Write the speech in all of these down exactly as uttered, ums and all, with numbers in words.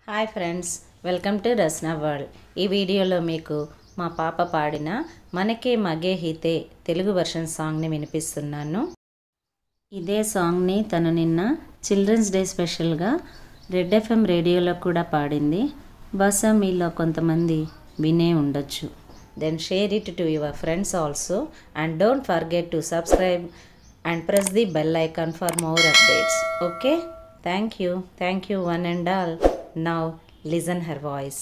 Hi friends, welcome to Rasna world. ఈ వీడియోలో మీకు మా పాప పాడిన మనకే మగే హితే తెలుగు వర్షన్ సాంగ్ని వినిపిస్తున్నాను. ఇదే సాంగ్ని తను నిన్న చిల్డ్రన్స్ డే స్పెషల్గా రెడ్ ఎఫ్ఎం రేడియోలో కూడా పాడింది. బహుశా మీలో కొంతమంది వినే ఉండొచ్చు. Then share it to your friends also and don't forget to subscribe and press the bell icon for more updates. Okay, thank you thank you one and all. Now listen her voice.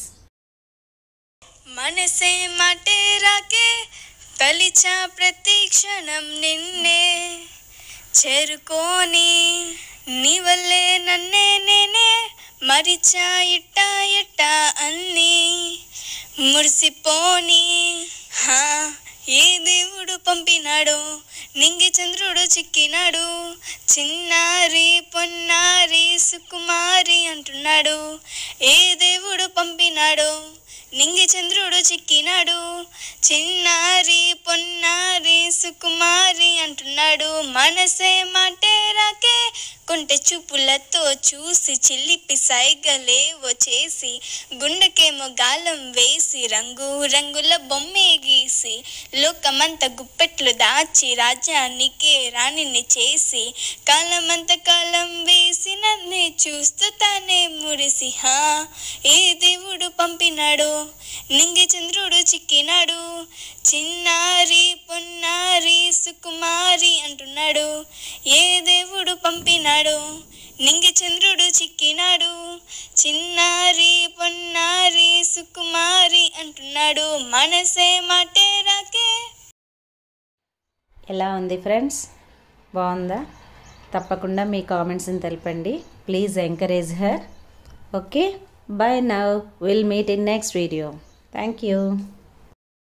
మనసే మాటే రాకే తలిచా ప్రతి క్షణం నిన్నే చేరుకోని నీ వల్లే నన్నే నేనే మరిచా ఇట్టా ఎట్టా అన్ని మురిసిపోని హా ఏ దేవుడు పంపినాడు నింగి చంద్రుడు చిక్కినాడు చిన్నారి పొన్నారి సుకుమారి అంటున్నాడు. ఏ దేవుడు పంపినాడు నింగి చంద్రుడు చిక్కినాడు చిన్నారి పొన్నారి సుకుమారి అంటున్నాడు. మనసే మాటే రాకే కొంటె చూపులతో చూసి చిల్లిపి సైగలేవో చేసి గుండెకేమో గాలం వేసి రంగు రంగుల బొమ్మే గీసి లోకమంత గుప్పెట్లు దాచి రాజ్యానికే రాణిని చేసి కాలమంత కాలం వేసి నన్నే చూస్తూ తానే మురిసి హా ఏ దేవుడు పంపినాడు నింగి చంద్రుడు చిక్కినాడు చిన్నారి పొన్నారి సుకుమారి అంటున్నాడు. ఏ దేవుడు పంపినాడు నింగి చంద్రుడు చిక్కినాడు చిన్నారి పొన్నారి సుకుమారి అంటున్నాడు. మనసే మాటే రాకే. ఎలా ఉంది ఫ్రెండ్స్? బాగుందా? తప్పకుండా మీ కామెంట్స్ని తెలపండి. Please encourage her. Okay, bye now. We'll meet in next video. Thank you.